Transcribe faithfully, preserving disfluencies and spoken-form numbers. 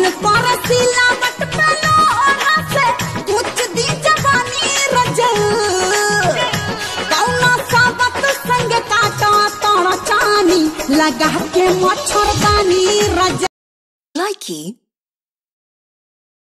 मन पर सिलावट पे लोरा से कुछ दी जवानी रजल कौना साबत संग काटा तोड़ा चानी लगा के मच्छरदानी रजल। Likey